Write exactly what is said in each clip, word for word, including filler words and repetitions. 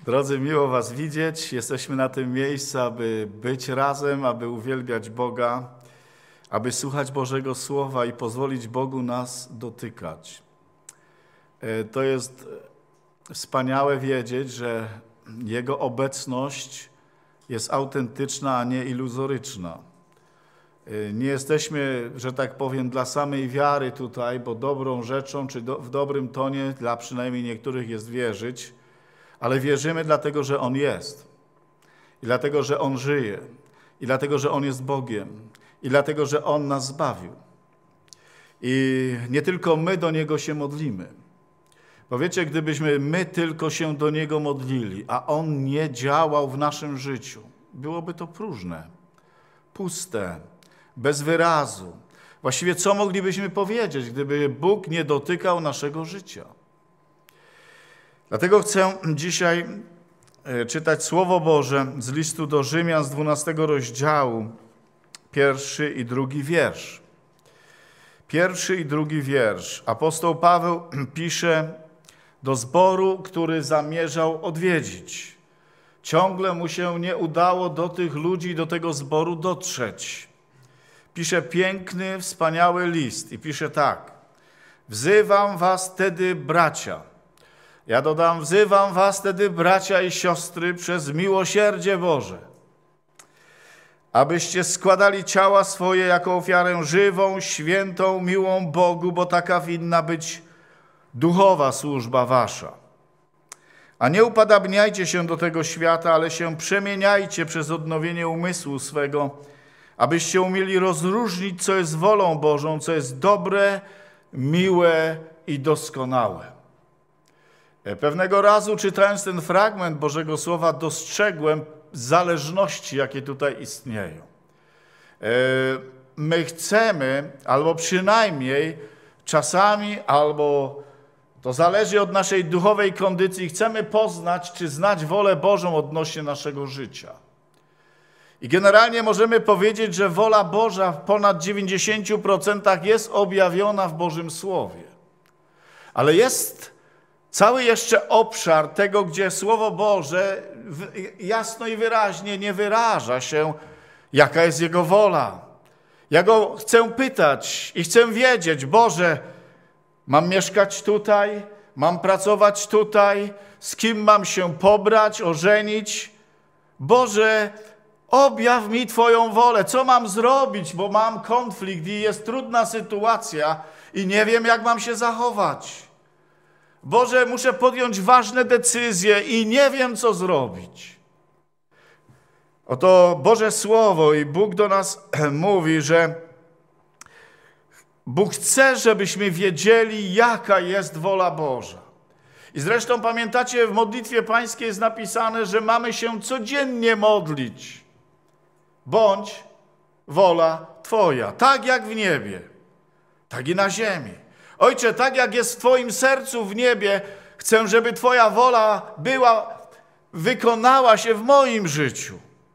Drodzy, miło Was widzieć. Jesteśmy na tym miejscu, aby być razem, aby uwielbiać Boga, aby słuchać Bożego Słowa i pozwolić Bogu nas dotykać. To jest wspaniałe wiedzieć, że Jego obecność jest autentyczna, a nie iluzoryczna. Nie jesteśmy, że tak powiem, dla samej wiary tutaj, bo dobrą rzeczą, czy do, w dobrym tonie dla przynajmniej niektórych jest wierzyć, ale wierzymy dlatego, że On jest. I dlatego, że On żyje. I dlatego, że On jest Bogiem. I dlatego, że On nas zbawił. I nie tylko my do Niego się modlimy. Bo wiecie, gdybyśmy my tylko się do Niego modlili, a On nie działał w naszym życiu, byłoby to próżne, puste, bez wyrazu. Właściwie co moglibyśmy powiedzieć, gdyby Bóg nie dotykał naszego życia? Dlatego chcę dzisiaj czytać Słowo Boże z listu do Rzymian z dwunastego rozdziału, pierwszy i drugi wiersz. Pierwszy i drugi wiersz. Apostoł Paweł pisze do zboru, który zamierzał odwiedzić. Ciągle mu się nie udało do tych ludzi, do tego zboru dotrzeć. Pisze piękny, wspaniały list i pisze tak. Wzywam was tedy, bracia. Ja dodam, wzywam was tedy, bracia i siostry, przez miłosierdzie Boże, abyście składali ciała swoje jako ofiarę żywą, świętą, miłą Bogu, bo taka winna być duchowa służba wasza. A nie upadabniajcie się do tego świata, ale się przemieniajcie przez odnowienie umysłu swego, abyście umieli rozróżnić, co jest wolą Bożą, co jest dobre, miłe i doskonałe. Pewnego razu, czytając ten fragment Bożego Słowa, dostrzegłem zależności, jakie tutaj istnieją. My chcemy, albo przynajmniej czasami, albo to zależy od naszej duchowej kondycji, chcemy poznać, czy znać wolę Bożą odnośnie naszego życia. I generalnie możemy powiedzieć, że wola Boża w ponad dziewięćdziesięciu procentach jest objawiona w Bożym Słowie. Ale jest cały jeszcze obszar tego, gdzie Słowo Boże jasno i wyraźnie nie wyraża się, jaka jest Jego wola. Ja Go chcę pytać i chcę wiedzieć, Boże, mam mieszkać tutaj, mam pracować tutaj, z kim mam się pobrać, ożenić. Boże, objaw mi Twoją wolę, co mam zrobić, bo mam konflikt i jest trudna sytuacja i nie wiem, jak mam się zachować. Boże, muszę podjąć ważne decyzje i nie wiem, co zrobić. Oto Boże Słowo i Bóg do nas mówi, że Bóg chce, żebyśmy wiedzieli, jaka jest wola Boża. I zresztą pamiętacie, w modlitwie pańskiej jest napisane, że mamy się codziennie modlić. Bądź wola Twoja, tak jak w niebie, tak i na ziemi. Ojcze, tak jak jest w Twoim sercu w niebie, chcę, żeby Twoja wola była, wykonała się w moim życiu.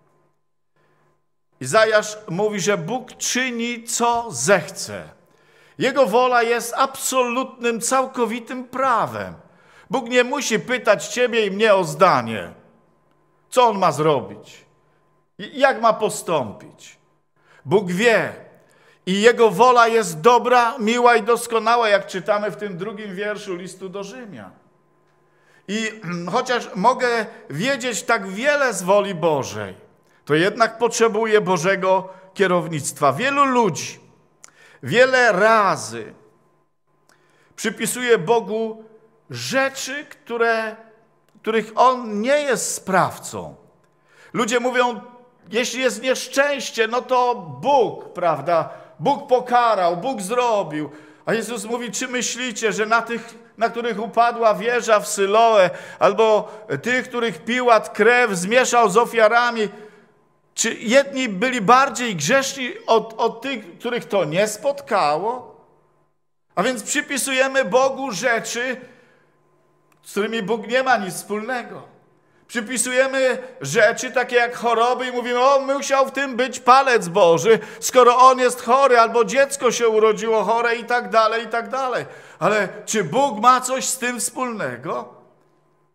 Izajasz mówi, że Bóg czyni, co zechce. Jego wola jest absolutnym, całkowitym prawem. Bóg nie musi pytać Ciebie i mnie o zdanie. Co On ma zrobić? Jak ma postąpić? Bóg wie. I Jego wola jest dobra, miła i doskonała, jak czytamy w tym drugim wierszu listu do Rzymian. I chociaż mogę wiedzieć tak wiele z woli Bożej, to jednak potrzebuję Bożego kierownictwa. Wielu ludzi wiele razy przypisuje Bogu rzeczy, które, których On nie jest sprawcą. Ludzie mówią, jeśli jest nieszczęście, no to Bóg, prawda? Bóg pokarał, Bóg zrobił. A Jezus mówi, czy myślicie, że na tych, na których upadła wieża w Syloe, albo tych, których Piłat krew zmieszał z ofiarami, czy jedni byli bardziej grzeszni od, od tych, których to nie spotkało? A więc przypisujemy Bogu rzeczy, z którymi Bóg nie ma nic wspólnego. Przypisujemy rzeczy takie jak choroby i mówimy, o, musiał w tym być palec Boży, skoro on jest chory, albo dziecko się urodziło chore i tak dalej, i tak dalej. Ale czy Bóg ma coś z tym wspólnego?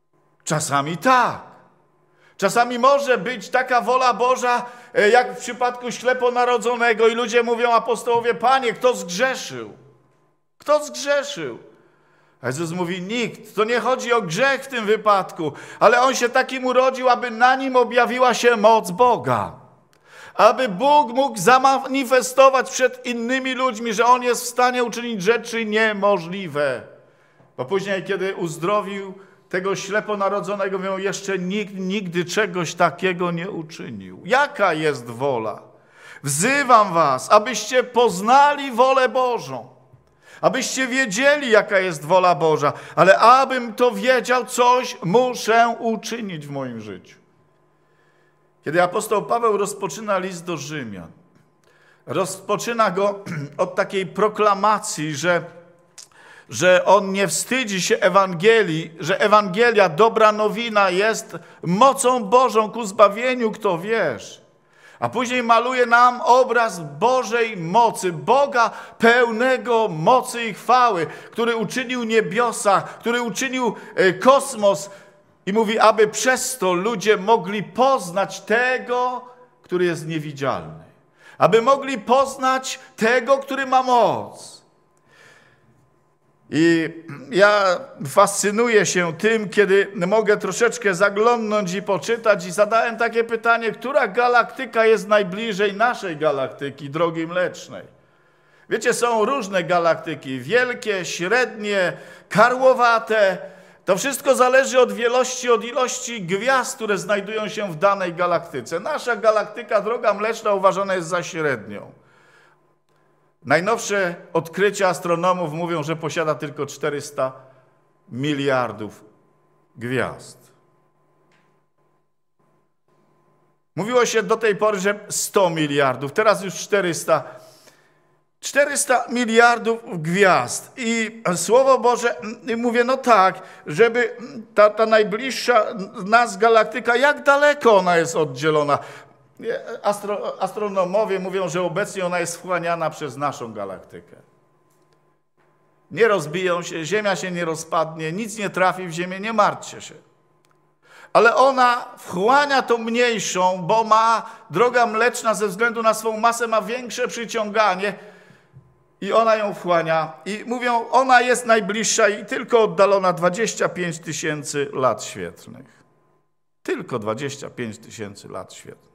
Czasami tak. Czasami może być taka wola Boża, jak w przypadku śleponarodzonego i ludzie mówią, apostołowie, Panie, kto zgrzeszył? Kto zgrzeszył? A Jezus mówi, nikt. To nie chodzi o grzech w tym wypadku, ale on się takim urodził, aby na nim objawiła się moc Boga. Aby Bóg mógł zamanifestować przed innymi ludźmi, że On jest w stanie uczynić rzeczy niemożliwe. Bo później, kiedy uzdrowił tego śleponarodzonego, mówią, jeszcze nikt nigdy czegoś takiego nie uczynił. Jaka jest wola? Wzywam was, abyście poznali wolę Bożą. Abyście wiedzieli, jaka jest wola Boża. Ale abym to wiedział, coś muszę uczynić w moim życiu. Kiedy apostoł Paweł rozpoczyna list do Rzymian, rozpoczyna go od takiej proklamacji, że, że on nie wstydzi się Ewangelii, że Ewangelia, dobra nowina jest mocą Bożą ku zbawieniu, kto wierzy. A później maluje nam obraz Bożej mocy, Boga pełnego mocy i chwały, który uczynił niebiosa, który uczynił kosmos i mówi, aby przez to ludzie mogli poznać tego, który jest niewidzialny. Aby mogli poznać tego, który ma moc. I ja fascynuję się tym, kiedy mogę troszeczkę zaglądnąć i poczytać i zadałem takie pytanie, która galaktyka jest najbliżej naszej galaktyki, Drogi Mlecznej? Wiecie, są różne galaktyki, wielkie, średnie, karłowate. To wszystko zależy od wielości, od ilości gwiazd, które znajdują się w danej galaktyce. Nasza galaktyka, Droga Mleczna, uważana jest za średnią. Najnowsze odkrycia astronomów mówią, że posiada tylko czterysta miliardów gwiazd. Mówiło się do tej pory, że sto miliardów, teraz już czterysta. czterysta miliardów gwiazd. I Słowo Boże mówię, no tak, żeby ta, ta najbliższa nas galaktyka, jak daleko ona jest oddzielona? Astro, astronomowie mówią, że obecnie ona jest wchłaniana przez naszą galaktykę. Nie rozbiją się, Ziemia się nie rozpadnie, nic nie trafi w Ziemię, nie martwcie się. Ale ona wchłania tą mniejszą, bo ma, Droga Mleczna ze względu na swą masę ma większe przyciąganie i ona ją wchłania. I mówią, ona jest najbliższa i tylko oddalona dwadzieścia pięć tysięcy lat świetlnych. Tylko dwadzieścia pięć tysięcy lat świetlnych.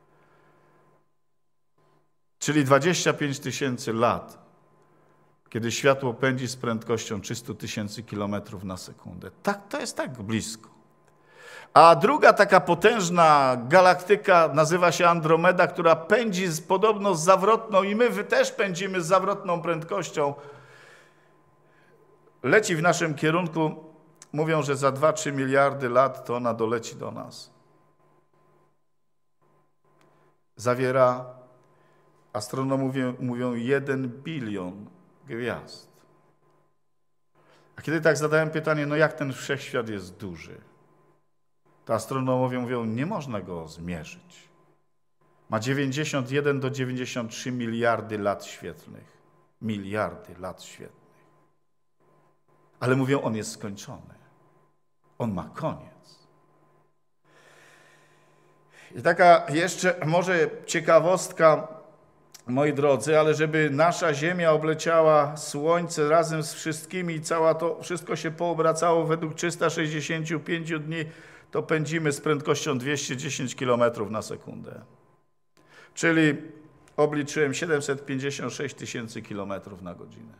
Czyli dwadzieścia pięć tysięcy lat, kiedy światło pędzi z prędkością trzysta tysięcy kilometrów na sekundę. Tak, to jest tak blisko. A druga taka potężna galaktyka nazywa się Andromeda, która pędzi z, podobno z zawrotną i my też pędzimy z zawrotną prędkością. Leci w naszym kierunku, mówią, że za dwa trzy miliardy lat to ona doleci do nas. Zawiera, astronomowie mówią, jeden bilion gwiazd. A kiedy tak zadałem pytanie, no jak ten wszechświat jest duży? To astronomowie mówią, nie można go zmierzyć. Ma dziewięćdziesiąt jeden do dziewięćdziesięciu trzech miliardy lat świetlnych. Miliardy lat świetlnych. Ale mówią, on jest skończony. On ma koniec. I taka jeszcze może ciekawostka, moi drodzy, ale żeby nasza Ziemia obleciała Słońce razem z wszystkimi i cała to wszystko się poobracało według trzysta sześćdziesięciu pięciu dni, to pędzimy z prędkością dwieście dziesięć kilometrów na sekundę. Czyli obliczyłem siedemset pięćdziesiąt sześć tysięcy kilometrów na godzinę.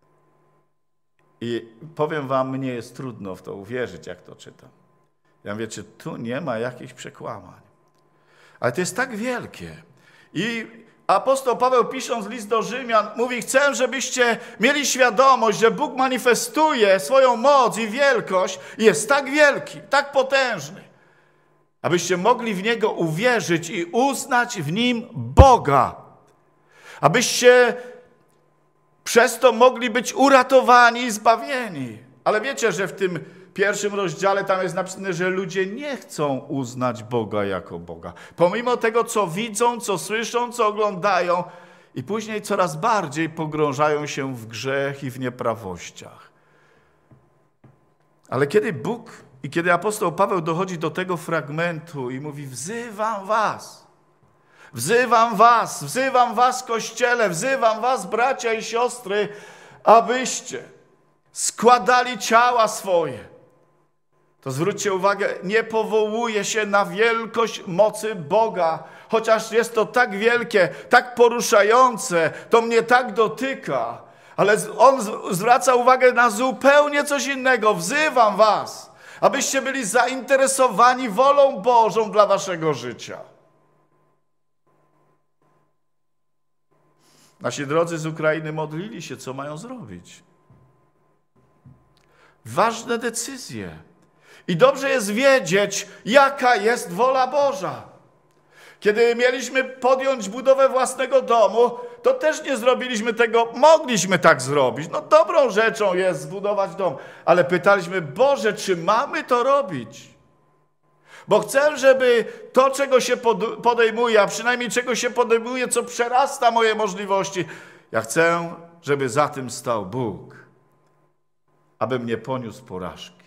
I powiem wam, mnie jest trudno w to uwierzyć, jak to czytam. Ja mówię, czy tu nie ma jakichś przekłamań. Ale to jest tak wielkie. I apostoł Paweł, pisząc list do Rzymian, mówi, chcę, żebyście mieli świadomość, że Bóg manifestuje swoją moc i wielkość i jest tak wielki, tak potężny, abyście mogli w Niego uwierzyć i uznać w Nim Boga. Abyście przez to mogli być uratowani i zbawieni. Ale wiecie, że w tym pierwszym rozdziale tam jest napisane, że ludzie nie chcą uznać Boga jako Boga. Pomimo tego, co widzą, co słyszą, co oglądają i później coraz bardziej pogrążają się w grzech i w nieprawościach. Ale kiedy Bóg I kiedy apostoł Paweł dochodzi do tego fragmentu i mówi: wzywam was, wzywam was, wzywam was, Kościele, wzywam was, bracia i siostry, abyście składali ciała swoje. To zwróćcie uwagę, nie powołuje się na wielkość mocy Boga, chociaż jest to tak wielkie, tak poruszające, to mnie tak dotyka, ale on zwraca uwagę na zupełnie coś innego. Wzywam was, abyście byli zainteresowani wolą Bożą dla waszego życia. Nasi drodzy z Ukrainy modlili się, co mają zrobić. Ważne decyzje. I dobrze jest wiedzieć, jaka jest wola Boża. Kiedy mieliśmy podjąć budowę własnego domu, to też nie zrobiliśmy tego, mogliśmy tak zrobić. No dobrą rzeczą jest zbudować dom, ale pytaliśmy: Boże, czy mamy to robić? Bo chcę, żeby to, czego się podejmuje, a przynajmniej czego się podejmuje, co przerasta moje możliwości, ja chcę, żeby za tym stał Bóg, abym nie poniósł porażki.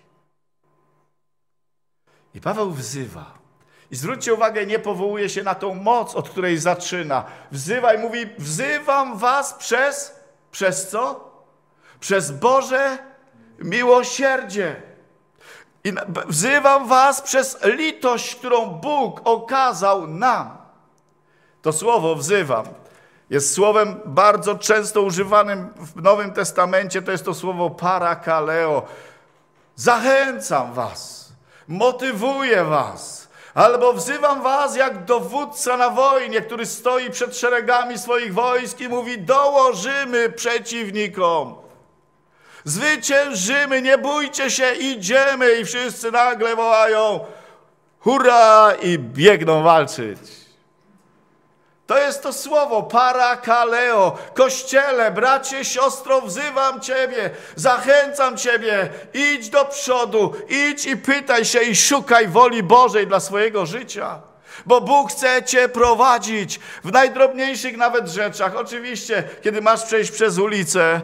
I Paweł wzywa. I zwróćcie uwagę, nie powołuje się na tą moc, od której zaczyna. Wzywa i mówi: wzywam was przez, przez co? Przez Boże miłosierdzie. I wzywam was przez litość, którą Bóg okazał nam. To słowo wzywam jest słowem bardzo często używanym w Nowym Testamencie. To jest to słowo parakaleo. Zachęcam was, motywuję was, albo wzywam was jak dowódca na wojnie, który stoi przed szeregami swoich wojsk i mówi: dołożymy przeciwnikom. Zwyciężymy, nie bójcie się, idziemy. I wszyscy nagle wołają: hurra! I biegną walczyć. To jest to słowo parakaleo. Kościele, bracie, siostro, wzywam ciebie, zachęcam ciebie. Idź do przodu, idź i pytaj się i szukaj woli Bożej dla swojego życia. Bo Bóg chce cię prowadzić w najdrobniejszych nawet rzeczach. Oczywiście, kiedy masz przejść przez ulicę,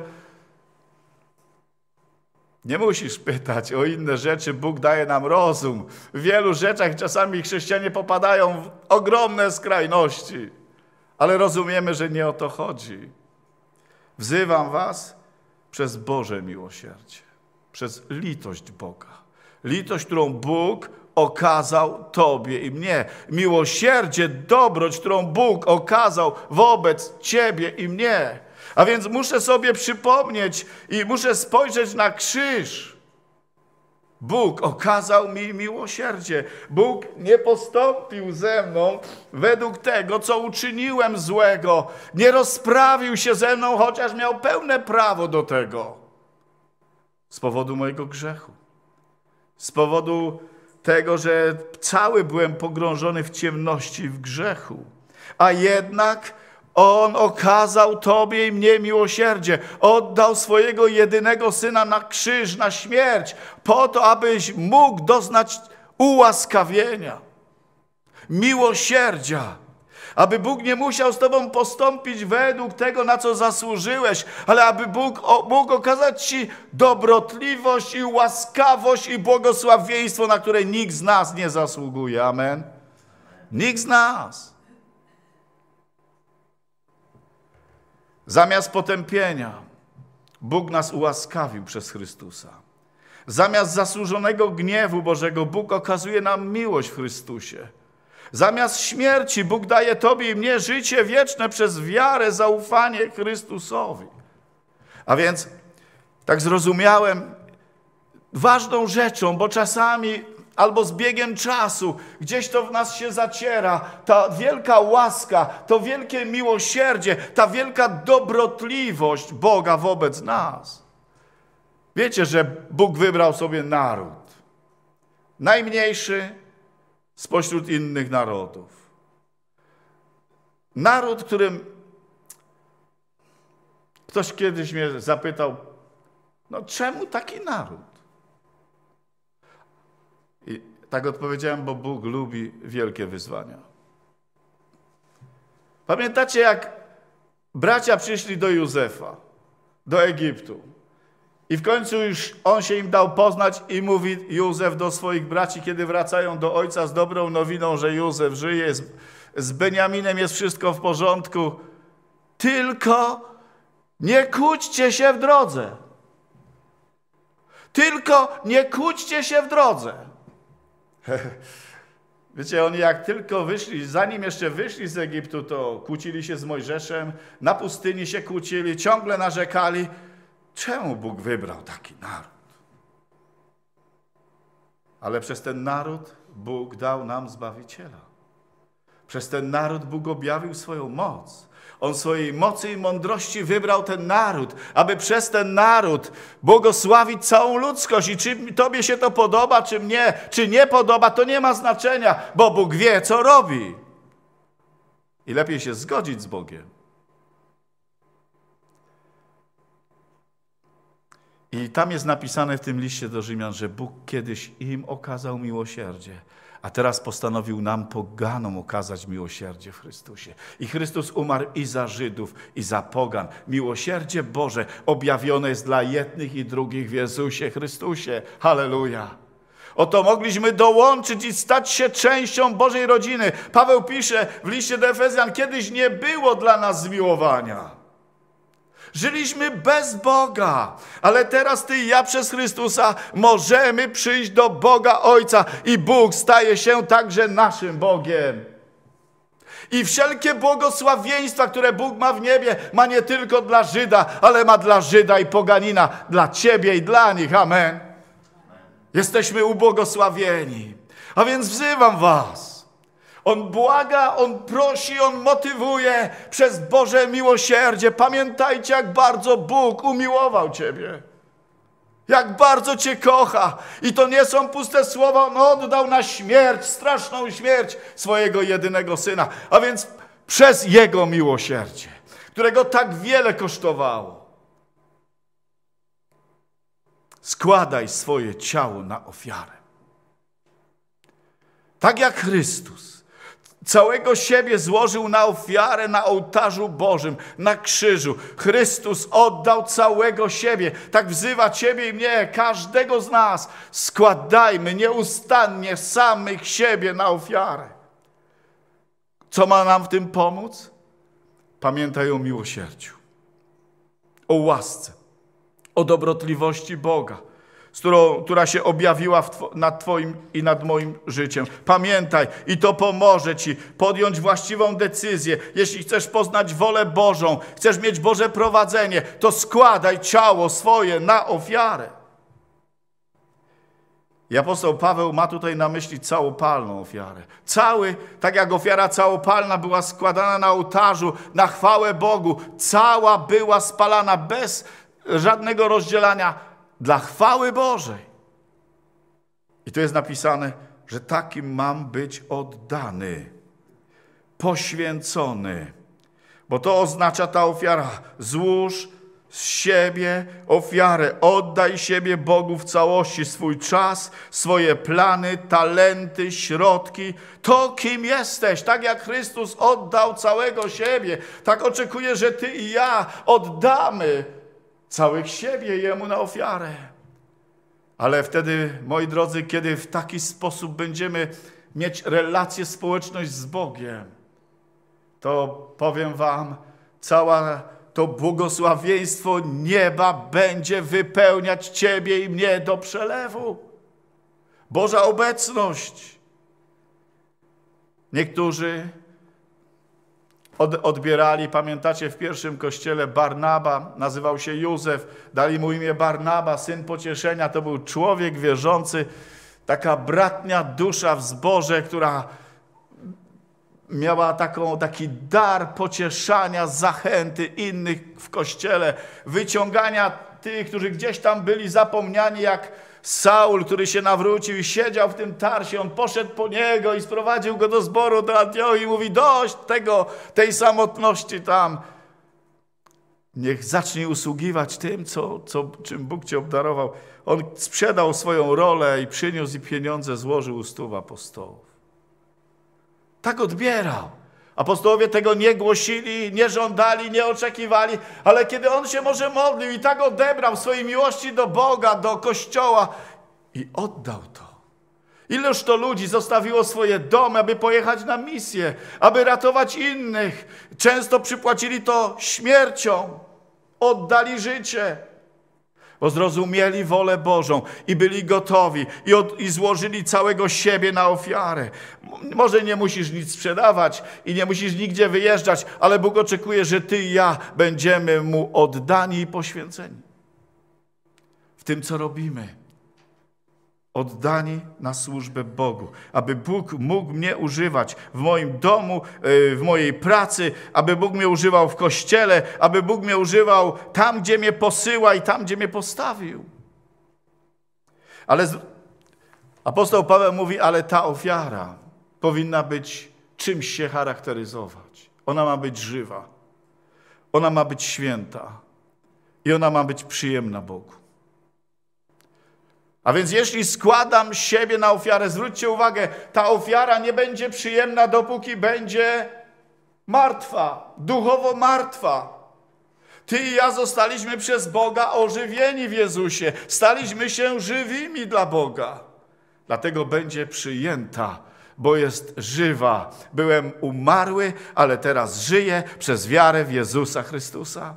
nie musisz pytać o inne rzeczy, Bóg daje nam rozum. W wielu rzeczach czasami chrześcijanie popadają w ogromne skrajności, ale rozumiemy, że nie o to chodzi. Wzywam was przez Boże miłosierdzie, przez litość Boga. Litość, którą Bóg okazał tobie i mnie. Miłosierdzie, dobroć, którą Bóg okazał wobec ciebie i mnie. A więc muszę sobie przypomnieć i muszę spojrzeć na krzyż. Bóg okazał mi miłosierdzie. Bóg nie postąpił ze mną według tego, co uczyniłem złego. Nie rozprawił się ze mną, chociaż miał pełne prawo do tego. Z powodu mojego grzechu. Z powodu tego, że cały byłem pogrążony w ciemności, w grzechu. A jednak On okazał tobie i mnie miłosierdzie. Oddał swojego jedynego Syna na krzyż, na śmierć, po to, abyś mógł doznać ułaskawienia, miłosierdzia. Aby Bóg nie musiał z tobą postąpić według tego, na co zasłużyłeś, ale aby Bóg mógł okazać ci dobrotliwość i łaskawość i błogosławieństwo, na które nikt z nas nie zasługuje. Amen? Nikt z nas. Zamiast potępienia, Bóg nas ułaskawił przez Chrystusa. Zamiast zasłużonego gniewu Bożego, Bóg okazuje nam miłość w Chrystusie. Zamiast śmierci, Bóg daje tobie i mnie życie wieczne przez wiarę, zaufanie Chrystusowi. A więc tak zrozumiałem ważną rzeczą, bo czasami albo z biegiem czasu gdzieś to w nas się zaciera, ta wielka łaska, to wielkie miłosierdzie, ta wielka dobrotliwość Boga wobec nas. Wiecie, że Bóg wybrał sobie naród, najmniejszy spośród innych narodów. Naród, którym ktoś kiedyś mnie zapytał: no czemu taki naród? I tak odpowiedziałem: bo Bóg lubi wielkie wyzwania. Pamiętacie, jak bracia przyszli do Józefa, do Egiptu I w końcu już on się im dał poznać i mówi Józef do swoich braci, kiedy wracają do ojca z dobrą nowiną, że Józef żyje, z, z Beniaminem jest wszystko w porządku. Tylko nie kłóćcie się w drodze. Tylko nie kłóćcie się w drodze. Wiecie, oni jak tylko wyszli, zanim jeszcze wyszli z Egiptu, to kłócili się z Mojżeszem, na pustyni się kłócili, ciągle narzekali. Czemu Bóg wybrał taki naród? Ale przez ten naród Bóg dał nam Zbawiciela. Przez ten naród Bóg objawił swoją moc. On swojej mocy i mądrości wybrał ten naród, aby przez ten naród błogosławić całą ludzkość. I czy tobie się to podoba, czy mnie, czy nie podoba, to nie ma znaczenia, bo Bóg wie, co robi. I lepiej się zgodzić z Bogiem. I tam jest napisane w tym liście do Rzymian, że Bóg kiedyś im okazał miłosierdzie, a teraz postanowił nam, poganom, okazać miłosierdzie w Chrystusie. I Chrystus umarł i za Żydów, i za pogan. Miłosierdzie Boże objawione jest dla jednych i drugich w Jezusie Chrystusie. Halleluja! Oto mogliśmy dołączyć i stać się częścią Bożej rodziny. Paweł pisze w liście do Efezjan, kiedyś nie było dla nas zmiłowania. Żyliśmy bez Boga, ale teraz ty i ja przez Chrystusa możemy przyjść do Boga Ojca i Bóg staje się także naszym Bogiem. I wszelkie błogosławieństwa, które Bóg ma w niebie, ma nie tylko dla Żyda, ale ma dla Żyda i poganina, dla ciebie i dla nich. Amen. Jesteśmy ubłogosławieni. A więc wzywam was. On błaga, on prosi, on motywuje przez Boże miłosierdzie. Pamiętajcie, jak bardzo Bóg umiłował ciebie. Jak bardzo cię kocha. I to nie są puste słowa. On oddał na śmierć, straszną śmierć swojego jedynego Syna. A więc przez Jego miłosierdzie, którego tak wiele kosztowało, składaj swoje ciało na ofiarę. Tak jak Chrystus całego siebie złożył na ofiarę na ołtarzu Bożym, na krzyżu. Chrystus oddał całego siebie. Tak wzywa ciebie i mnie, każdego z nas. Składajmy nieustannie samych siebie na ofiarę. Co ma nam w tym pomóc? Pamiętaj o miłosierdziu, o łasce, o dobrotliwości Boga, z którą, która się objawiła w two, nad twoim i nad moim życiem. Pamiętaj, i to pomoże ci podjąć właściwą decyzję. Jeśli chcesz poznać wolę Bożą, chcesz mieć Boże prowadzenie, to składaj ciało swoje na ofiarę. I apostoł Paweł ma tutaj na myśli całopalną ofiarę. Cały, tak jak ofiara całopalna była składana na ołtarzu, na chwałę Bogu, cała była spalana bez żadnego rozdzielania, dla chwały Bożej. I tu jest napisane, że takim mam być oddany, poświęcony. Bo to oznacza ta ofiara. Złóż z siebie ofiarę. Oddaj siebie Bogu w całości. Swój czas, swoje plany, talenty, środki. To, kim jesteś. Tak jak Chrystus oddał całego siebie. Tak oczekuję, że ty i ja oddamy całych siebie Jemu na ofiarę. Ale wtedy, moi drodzy, kiedy w taki sposób będziemy mieć relację, społeczność z Bogiem, to powiem wam, całe to błogosławieństwo nieba będzie wypełniać ciebie i mnie do przelewu. Boża obecność. Niektórzy Od, odbierali, pamiętacie, w pierwszym kościele Barnaba, nazywał się Józef, dali mu imię Barnaba, syn pocieszenia, to był człowiek wierzący, taka bratnia dusza w zborze, która miała taką, taki dar pocieszania, zachęty innych w kościele, wyciągania tych, którzy gdzieś tam byli zapomniani, jak Saul, który się nawrócił i siedział w tym Tarsie, on poszedł po niego i sprowadził go do zboru, do Antiochii i mówi, dość tego, tej samotności tam. Niech zacznie usługiwać tym, co, co, czym Bóg cię obdarował. On sprzedał swoją rolę i przyniósł i pieniądze złożył u stóp apostołów. Tak odbierał. Apostołowie tego nie głosili, nie żądali, nie oczekiwali, ale kiedy on się może modlił i tak odebrał swojej miłości do Boga, do Kościoła i oddał to. Ileż to ludzi zostawiło swoje domy, aby pojechać na misję, aby ratować innych. Często przypłacili to śmiercią, oddali życie, bo zrozumieli wolę Bożą i byli gotowi i, od, i złożyli całego siebie na ofiarę. Może nie musisz nic sprzedawać i nie musisz nigdzie wyjeżdżać, ale Bóg oczekuje, że ty i ja będziemy Mu oddani i poświęceni w tym, co robimy. Oddani na służbę Bogu, aby Bóg mógł mnie używać w moim domu, w mojej pracy, aby Bóg mnie używał w kościele, aby Bóg mnie używał tam, gdzie mnie posyła i tam, gdzie mnie postawił. Ale apostoł Paweł mówi, ale ta ofiara powinna być czymś się charakteryzować. Ona ma być żywa, ona ma być święta i ona ma być przyjemna Bogu. A więc jeśli składam siebie na ofiarę, zwróćcie uwagę, ta ofiara nie będzie przyjemna, dopóki będzie martwa, duchowo martwa. Ty i ja zostaliśmy przez Boga ożywieni w Jezusie. Staliśmy się żywymi dla Boga. Dlatego będzie przyjęta, bo jest żywa. Byłem umarły, ale teraz żyję przez wiarę w Jezusa Chrystusa.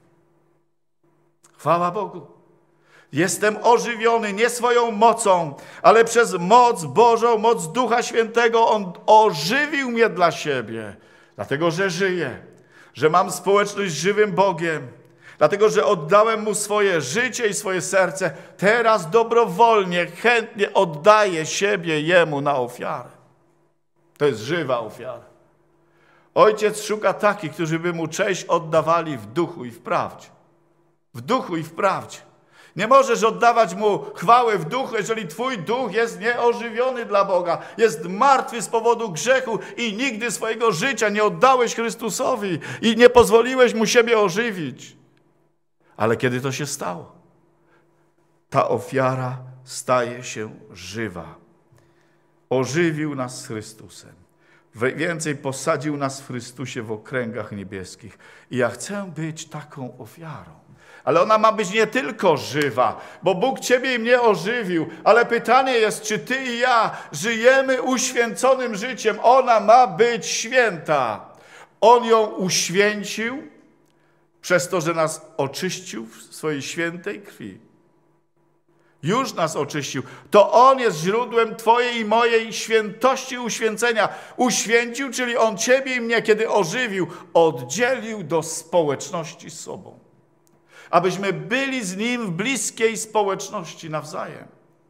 Chwała Bogu. Jestem ożywiony nie swoją mocą, ale przez moc Bożą, moc Ducha Świętego. On ożywił mnie dla siebie. Dlatego, że żyję, że mam społeczność z żywym Bogiem. Dlatego, że oddałem Mu swoje życie i swoje serce. Teraz dobrowolnie, chętnie oddaję siebie Jemu na ofiarę. To jest żywa ofiara. Ojciec szuka takich, którzy by Mu cześć oddawali w duchu i w prawdzie. W duchu i w prawdzie. Nie możesz oddawać Mu chwały w duchu, jeżeli twój duch jest nieożywiony dla Boga. Jest martwy z powodu grzechu i nigdy swojego życia nie oddałeś Chrystusowi i nie pozwoliłeś Mu siebie ożywić. Ale kiedy to się stało? Ta ofiara staje się żywa. Ożywił nas z Chrystusem. Więcej posadził nas w Chrystusie w okręgach niebieskich. I ja chcę być taką ofiarą. Ale ona ma być nie tylko żywa, bo Bóg ciebie i mnie ożywił, ale pytanie jest, czy ty i ja żyjemy uświęconym życiem. Ona ma być święta. On ją uświęcił przez to, że nas oczyścił w swojej świętej krwi. Już nas oczyścił. To On jest źródłem twojej i mojej świętości i uświęcenia. Uświęcił, czyli On ciebie i mnie, kiedy ożywił, oddzielił do społeczności z sobą. Abyśmy byli z Nim w bliskiej społeczności nawzajem.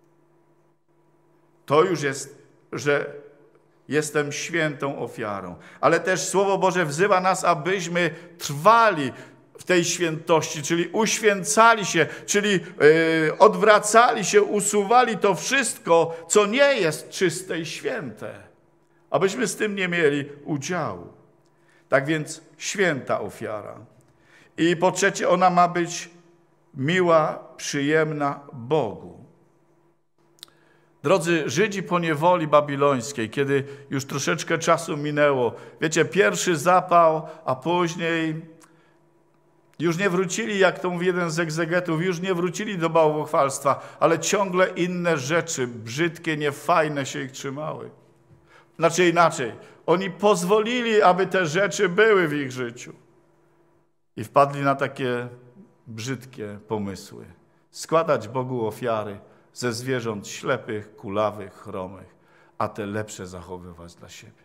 To już jest, że jestem świętą ofiarą. Ale też Słowo Boże wzywa nas, abyśmy trwali w tej świętości, czyli uświęcali się, czyli yy, odwracali się, usuwali to wszystko, co nie jest czyste i święte. Abyśmy z tym nie mieli udziału. Tak więc święta ofiara. I po trzecie, ona ma być miła, przyjemna Bogu. Drodzy, Żydzi po niewoli babilońskiej, kiedy już troszeczkę czasu minęło, wiecie, pierwszy zapał, a później już nie wrócili, jak to mówi jeden z egzegetów, już nie wrócili do bałwochwalstwa, ale ciągle inne rzeczy, brzydkie, niefajne się ich trzymały. Znaczy inaczej, oni pozwolili, aby te rzeczy były w ich życiu. I wpadli na takie brzydkie pomysły. Składać Bogu ofiary ze zwierząt ślepych, kulawych, chromych, a te lepsze zachowywać dla siebie.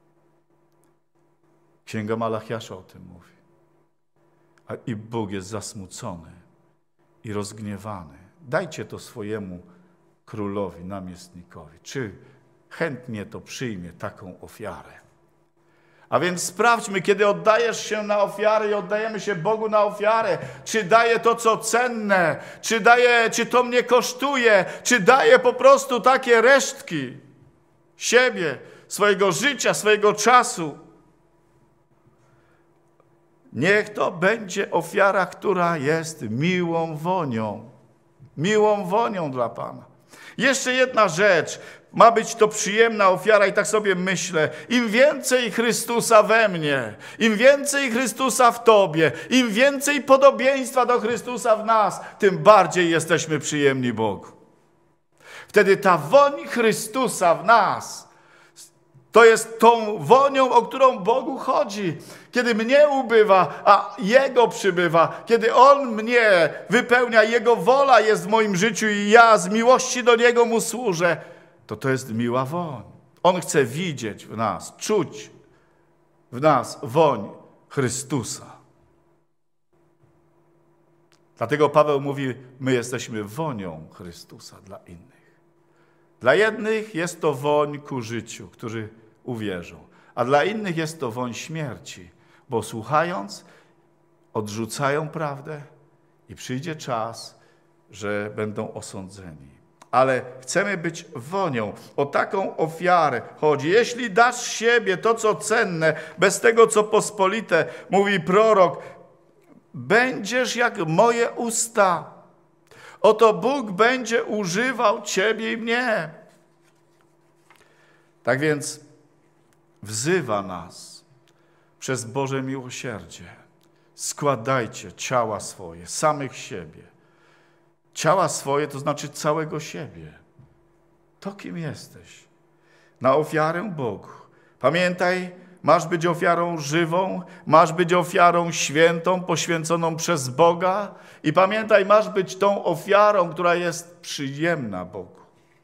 Księga Malachiasza o tym mówi. A i Bóg jest zasmucony i rozgniewany. Dajcie to swojemu królowi, namiestnikowi. Czy chętnie to przyjmie, taką ofiarę? A więc sprawdźmy, kiedy oddajesz się na ofiarę i oddajemy się Bogu na ofiarę, czy daje to, co cenne, czy, daje, czy to mnie kosztuje, czy daje po prostu takie resztki siebie, swojego życia, swojego czasu. Niech to będzie ofiara, która jest miłą wonią. Miłą wonią dla Pana. Jeszcze jedna rzecz. ma być to przyjemna ofiara i tak sobie myślę, im więcej Chrystusa we mnie, im więcej Chrystusa w Tobie, im więcej podobieństwa do Chrystusa w nas, tym bardziej jesteśmy przyjemni Bogu. Wtedy ta woń Chrystusa w nas, to jest tą wonią, o którą Bogu chodzi. Kiedy mnie ubywa, a Jego przybywa, kiedy On mnie wypełnia, Jego wola jest w moim życiu i ja z miłości do Niego Mu służę, to to jest miła woń. On chce widzieć w nas, czuć w nas woń Chrystusa. Dlatego Paweł mówi, my jesteśmy wonią Chrystusa dla innych. Dla jednych jest to woń ku życiu, którzy uwierzą, a dla innych jest to woń śmierci, bo słuchając, odrzucają prawdę i przyjdzie czas, że będą osądzeni. Ale chcemy być wonią. O taką ofiarę chodzi. Jeśli dasz siebie to, co cenne, bez tego, co pospolite, mówi prorok, będziesz jak moje usta. Oto Bóg będzie używał ciebie i mnie. Tak więc wzywa nas przez Boże miłosierdzie. Składajcie ciała swoje, samych siebie. Ciała swoje to znaczy całego siebie. To kim jesteś? Na ofiarę Bogu. Pamiętaj, masz być ofiarą żywą, masz być ofiarą świętą, poświęconą przez Boga i pamiętaj, masz być tą ofiarą, która jest przyjemna Bogu.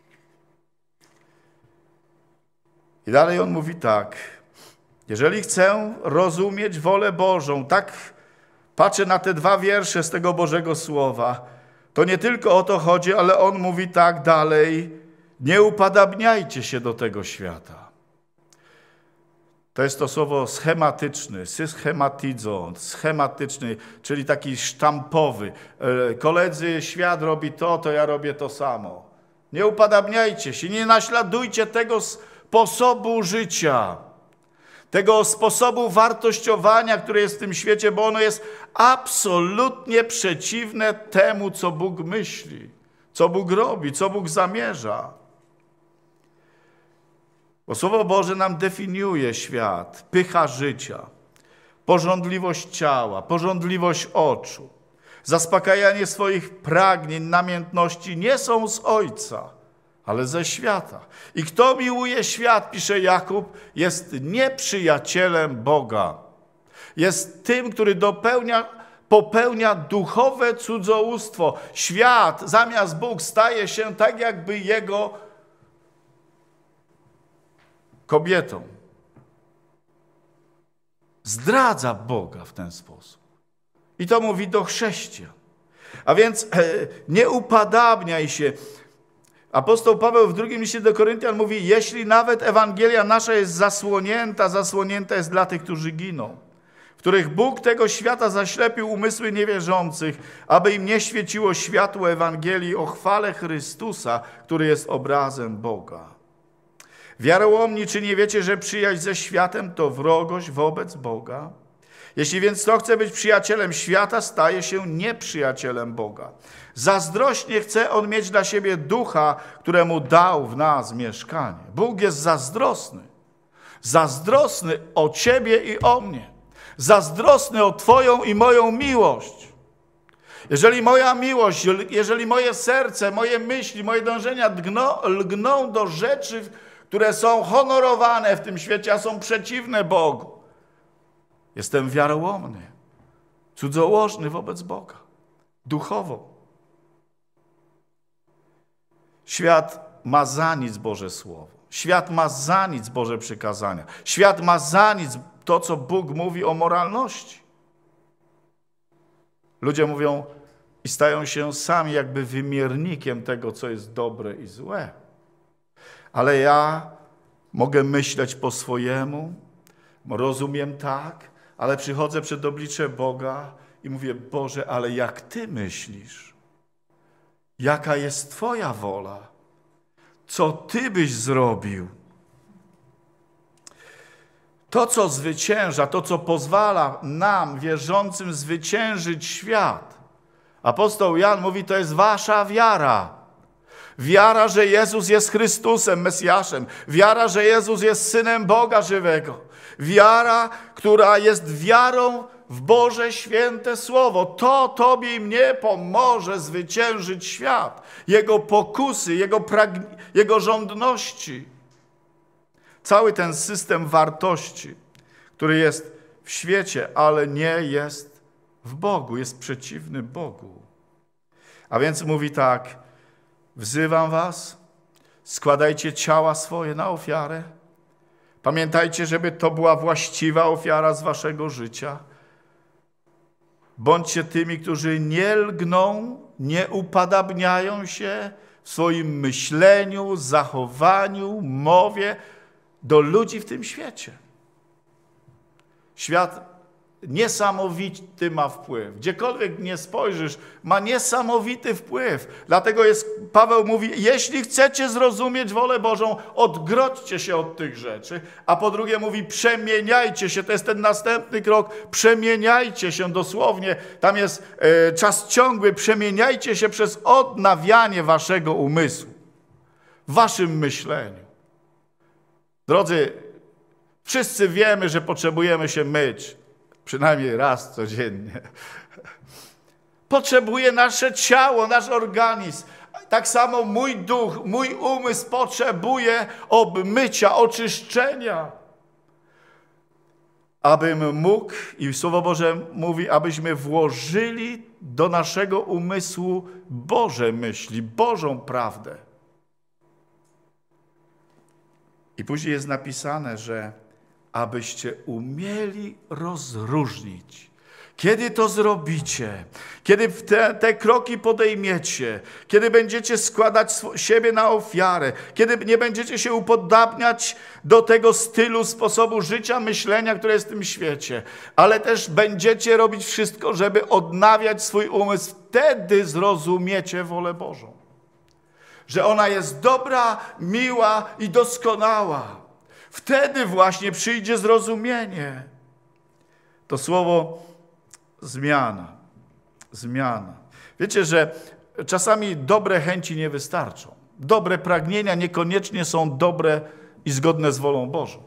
I dalej on mówi tak, jeżeli chcę rozumieć wolę Bożą, tak patrzę na te dwa wiersze z tego Bożego Słowa, to nie tylko o to chodzi, ale on mówi tak dalej, nie upodabniajcie się do tego świata. To jest to słowo schematyczny, schematizo, schematyczny, czyli taki sztampowy. Koledzy, świat robi to, to ja robię to samo. Nie upodabniajcie się, nie naśladujcie tego sposobu życia, tego sposobu wartościowania, które jest w tym świecie, bo ono jest absolutnie przeciwne temu, co Bóg myśli, co Bóg robi, co Bóg zamierza. Bo Słowo Boże nam definiuje świat, pycha życia, pożądliwość ciała, pożądliwość oczu, zaspokajanie swoich pragnień, namiętności nie są z Ojca, ale ze świata. I kto miłuje świat, pisze Jakub, jest nieprzyjacielem Boga. Jest tym, który dopełnia, popełnia duchowe cudzołóstwo. Świat zamiast Bóg staje się tak, jakby jego kobietą. Zdradza Boga w ten sposób. I to mówi do chrześcijan. A więc e, nie upodabniaj się. Apostoł Paweł w drugim liście do Koryntian mówi, jeśli nawet Ewangelia nasza jest zasłonięta, zasłonięta jest dla tych, którzy giną, w których Bóg tego świata zaślepił umysły niewierzących, aby im nie świeciło światło Ewangelii o chwale Chrystusa, który jest obrazem Boga. Wiarołomni, czy nie wiecie, że przyjaźń ze światem to wrogość wobec Boga? Jeśli więc kto chce być przyjacielem świata, staje się nieprzyjacielem Boga. Zazdrośnie chce on mieć dla siebie ducha, któremu dał w nas mieszkanie. Bóg jest zazdrosny. Zazdrosny o ciebie i o mnie. Zazdrosny o twoją i moją miłość. Jeżeli moja miłość, jeżeli moje serce, moje myśli, moje dążenia lgną, lgną do rzeczy, które są honorowane w tym świecie, a są przeciwne Bogu, jestem wiarołomny, cudzołożny wobec Boga, duchowo. Świat ma za nic Boże Słowo. Świat ma za nic Boże przykazania. Świat ma za nic to, co Bóg mówi o moralności. Ludzie mówią i stają się sami jakby wymiernikiem tego, co jest dobre i złe. Ale ja mogę myśleć po swojemu, rozumiem tak, ale przychodzę przed oblicze Boga i mówię, Boże, ale jak Ty myślisz? Jaka jest Twoja wola? Co Ty byś zrobił? To, co zwycięża, to, co pozwala nam, wierzącym, zwyciężyć świat. Apostoł Jan mówi, to jest wasza wiara. Wiara, że Jezus jest Chrystusem, Mesjaszem. Wiara, że Jezus jest Synem Boga żywego. Wiara, która jest wiarą w Boże święte Słowo. To Tobie i mnie pomoże zwyciężyć świat, jego pokusy, jego, pragn- jego żądności. Cały ten system wartości, który jest w świecie, ale nie jest w Bogu, jest przeciwny Bogu. A więc mówi tak, wzywam was, składajcie ciała swoje na ofiarę. Pamiętajcie, żeby to była właściwa ofiara z waszego życia. Bądźcie tymi, którzy nie lgną, nie upadabniają się w swoim myśleniu, zachowaniu, mowie do ludzi w tym świecie. Świat niesamowity ma wpływ. Gdziekolwiek nie spojrzysz, ma niesamowity wpływ. Dlatego jest, Paweł mówi, jeśli chcecie zrozumieć wolę Bożą, odgrodźcie się od tych rzeczy. A po drugie mówi, przemieniajcie się. To jest ten następny krok. Przemieniajcie się dosłownie. Tam jest e, czas ciągły. Przemieniajcie się przez odnawianie waszego umysłu. W waszym myśleniu. Drodzy, wszyscy wiemy, że potrzebujemy się myć. Przynajmniej raz codziennie. Potrzebuje nasze ciało, nasz organizm. Tak samo mój duch, mój umysł potrzebuje obmycia, oczyszczenia. Abym mógł, i Słowo Boże mówi, abyśmy włożyli do naszego umysłu Boże myśli, Bożą prawdę. I później jest napisane, że abyście umieli rozróżnić. Kiedy to zrobicie, kiedy te, te kroki podejmiecie, kiedy będziecie składać siebie na ofiarę, kiedy nie będziecie się upodabniać do tego stylu, sposobu życia, myślenia, które jest w tym świecie, ale też będziecie robić wszystko, żeby odnawiać swój umysł, wtedy zrozumiecie wolę Bożą. Że ona jest dobra, miła i doskonała. Wtedy właśnie przyjdzie zrozumienie. To słowo zmiana. Zmiana. Wiecie, że czasami dobre chęci nie wystarczą. Dobre pragnienia niekoniecznie są dobre i zgodne z wolą Bożą.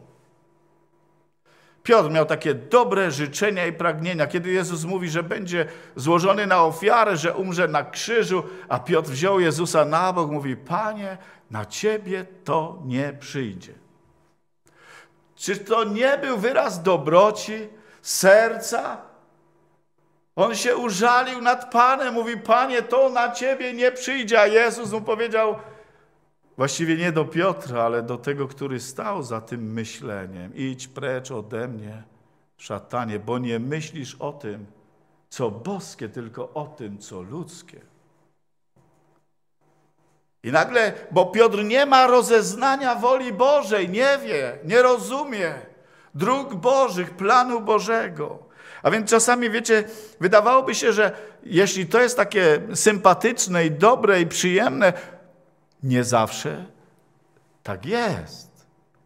Piotr miał takie dobre życzenia i pragnienia. Kiedy Jezus mówi, że będzie złożony na ofiarę, że umrze na krzyżu, a Piotr wziął Jezusa na bok, mówi, Panie, na Ciebie to nie przyjdzie. Czy to nie był wyraz dobroci, serca? On się użalił nad Panem, mówi, Panie, to na Ciebie nie przyjdzie. A Jezus mu powiedział, właściwie nie do Piotra, ale do tego, który stał za tym myśleniem. Idź precz ode mnie, szatanie, bo nie myślisz o tym, co boskie, tylko o tym, co ludzkie. I nagle, bo Piotr nie ma rozeznania woli Bożej, nie wie, nie rozumie dróg Bożych, planu Bożego. A więc czasami, wiecie, wydawałoby się, że jeśli to jest takie sympatyczne i dobre i przyjemne, nie zawsze tak jest.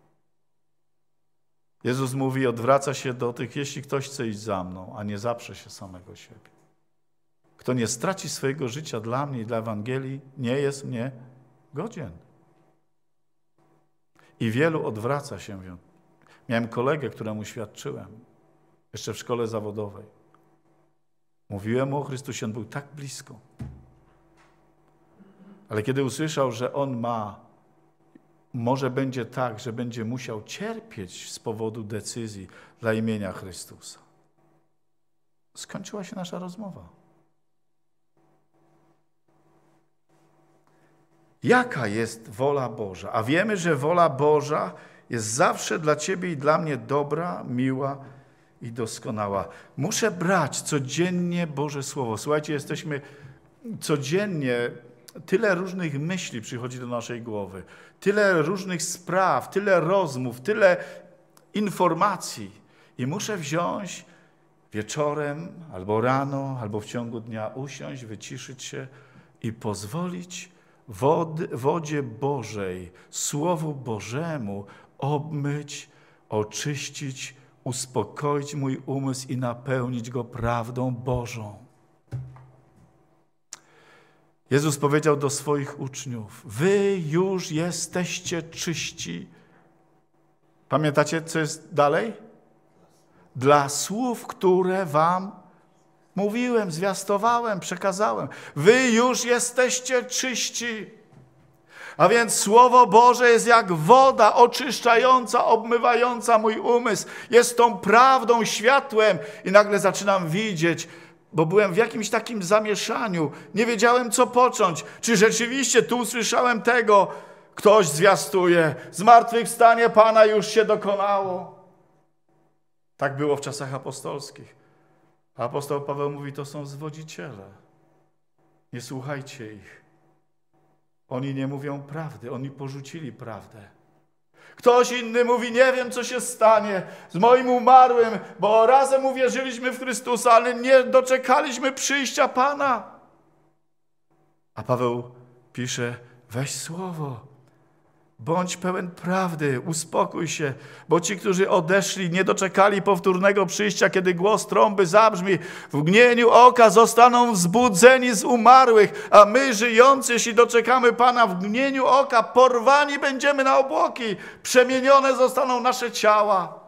Jezus mówi, odwraca się do tych, jeśli ktoś chce iść za mną, a nie zaprze się samego siebie. Kto nie straci swojego życia dla mnie i dla Ewangelii, nie jest mnie godzien. I wielu odwraca się. Miałem kolegę, któremu świadczyłem, jeszcze w szkole zawodowej. Mówiłem mu o Chrystusie, on był tak blisko. Ale kiedy usłyszał, że on ma, może będzie tak, że będzie musiał cierpieć z powodu decyzji dla imienia Chrystusa. Skończyła się nasza rozmowa. Jaka jest wola Boża? A wiemy, że wola Boża jest zawsze dla Ciebie i dla mnie dobra, miła i doskonała. Muszę brać codziennie Boże Słowo. Słuchajcie, jesteśmy codziennie, tyle różnych myśli przychodzi do naszej głowy, tyle różnych spraw, tyle rozmów, tyle informacji. I muszę wziąć wieczorem, albo rano, albo w ciągu dnia usiąść, wyciszyć się i pozwolić wody, wodzie Bożej, Słowu Bożemu obmyć, oczyścić, uspokoić mój umysł i napełnić go prawdą Bożą. Jezus powiedział do swoich uczniów: wy już jesteście czyści. Pamiętacie, co jest dalej? Dla słów, które wam mówiłem, zwiastowałem, przekazałem. Wy już jesteście czyści. A więc Słowo Boże jest jak woda oczyszczająca, obmywająca mój umysł. Jest tą prawdą, światłem i nagle zaczynam widzieć, bo byłem w jakimś takim zamieszaniu. Nie wiedziałem, co począć. Czy rzeczywiście tu usłyszałem tego? Ktoś zwiastuje. Zmartwychwstanie Pana już się dokonało. Tak było w czasach apostolskich. A apostoł Paweł mówi, to są zwodziciele. Nie słuchajcie ich. Oni nie mówią prawdy. Oni porzucili prawdę. Ktoś inny mówi, nie wiem, co się stanie z moim umarłym, bo razem uwierzyliśmy w Chrystusa, ale nie doczekaliśmy przyjścia Pana. A Paweł pisze, weź słowo, bądź pełen prawdy, uspokój się, bo ci, którzy odeszli, nie doczekali powtórnego przyjścia, kiedy głos trąby zabrzmi, w mgnieniu oka zostaną wzbudzeni z umarłych, a my żyjący, jeśli doczekamy Pana, w mgnieniu oka porwani będziemy na obłoki, przemienione zostaną nasze ciała.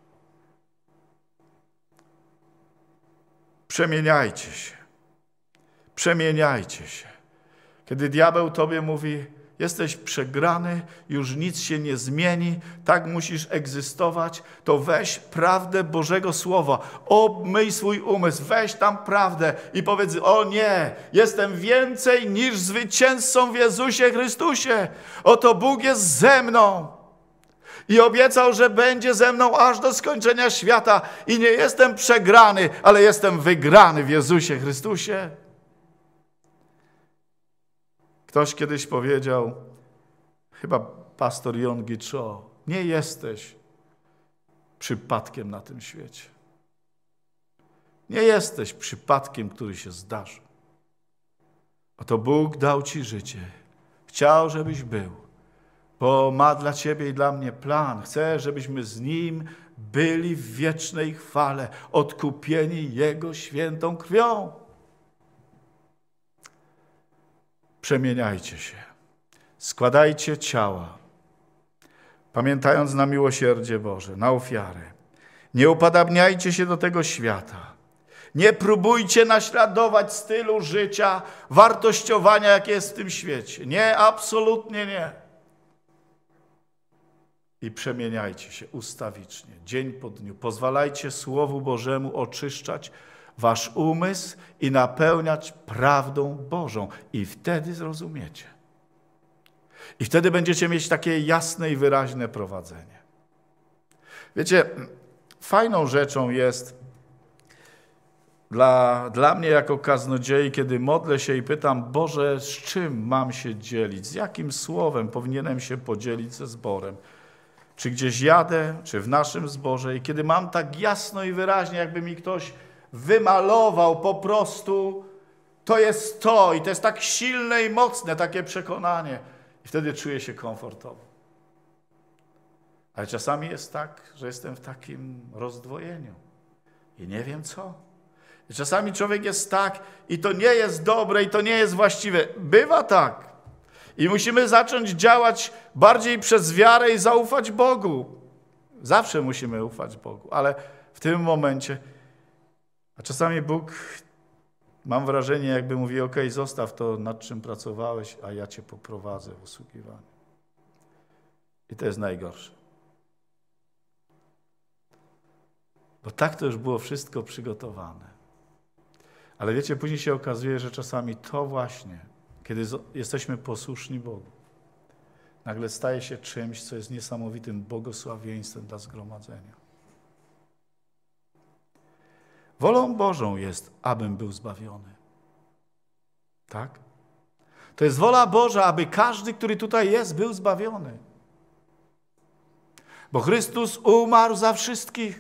Przemieniajcie się. Przemieniajcie się. Kiedy diabeł tobie mówi, jesteś przegrany, już nic się nie zmieni, tak musisz egzystować, to weź prawdę Bożego Słowa, obmyj swój umysł, weź tam prawdę i powiedz, o nie, jestem więcej niż zwycięzcą w Jezusie Chrystusie. Oto Bóg jest ze mną i obiecał, że będzie ze mną aż do skończenia świata i nie jestem przegrany, ale jestem wygrany w Jezusie Chrystusie. Ktoś kiedyś powiedział, chyba pastor Yonggi Cho, nie jesteś przypadkiem na tym świecie. Nie jesteś przypadkiem, który się zdarzył. Oto Bóg dał ci życie. Chciał, żebyś był, bo ma dla ciebie i dla mnie plan. Chce, żebyśmy z Nim byli w wiecznej chwale, odkupieni Jego świętą krwią. Przemieniajcie się, składajcie ciała, pamiętając na miłosierdzie Boże, na ofiarę. Nie upodabniajcie się do tego świata. Nie próbujcie naśladować stylu życia, wartościowania, jakie jest w tym świecie. Nie, absolutnie nie. I przemieniajcie się ustawicznie, dzień po dniu. Pozwalajcie Słowu Bożemu oczyszczać wasz umysł i napełniać prawdą Bożą. I wtedy zrozumiecie. I wtedy będziecie mieć takie jasne i wyraźne prowadzenie. Wiecie, fajną rzeczą jest dla, dla mnie jako kaznodziei, kiedy modlę się i pytam, Boże, z czym mam się dzielić? Z jakim słowem powinienem się podzielić ze zborem? Czy gdzieś jadę, czy w naszym zborze? I kiedy mam tak jasno i wyraźnie, jakby mi ktoś wymalował po prostu, to jest to i to jest tak silne i mocne takie przekonanie i wtedy czuję się komfortowo. Ale czasami jest tak, że jestem w takim rozdwojeniu i nie wiem co. I czasami człowiek jest tak i to nie jest dobre i to nie jest właściwe. Bywa tak. I musimy zacząć działać bardziej przez wiarę i zaufać Bogu. Zawsze musimy ufać Bogu, ale w tym momencie. A czasami Bóg, mam wrażenie, jakby mówi, ok, zostaw to, nad czym pracowałeś, a ja cię poprowadzę w usługiwaniu. I to jest najgorsze. Bo tak to już było wszystko przygotowane. Ale wiecie, później się okazuje, że czasami to właśnie, kiedy jesteśmy posłuszni Bogu, nagle staje się czymś, co jest niesamowitym błogosławieństwem dla zgromadzenia. Wolą Bożą jest, abym był zbawiony. Tak? To jest wola Boża, aby każdy, który tutaj jest, był zbawiony. Bo Chrystus umarł za wszystkich.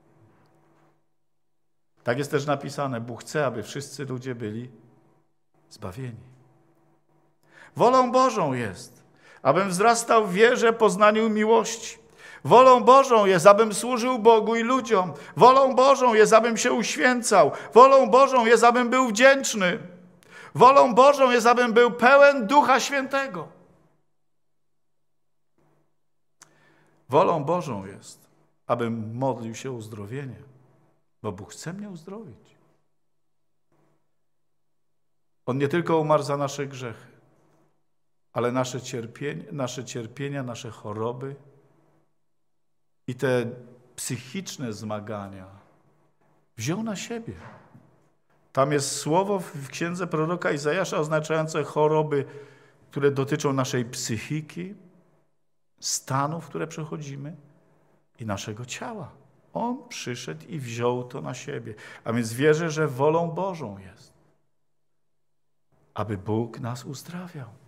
Tak jest też napisane, Bóg chce, aby wszyscy ludzie byli zbawieni. Wolą Bożą jest, abym wzrastał w wierze, poznaniu miłości. Wolą Bożą jest, abym służył Bogu i ludziom. Wolą Bożą jest, abym się uświęcał. Wolą Bożą jest, abym był wdzięczny. Wolą Bożą jest, abym był pełen Ducha Świętego. Wolą Bożą jest, abym modlił się o uzdrowienie, bo Bóg chce mnie uzdrowić. On nie tylko umarł za nasze grzechy, ale nasze cierpienie, nasze cierpienia, nasze choroby i te psychiczne zmagania wziął na siebie. Tam jest słowo w księdze proroka Izajasza oznaczające choroby, które dotyczą naszej psychiki, stanów, które przechodzimy i naszego ciała. On przyszedł i wziął to na siebie. A więc wierzę, że wolą Bożą jest, aby Bóg nas uzdrawiał.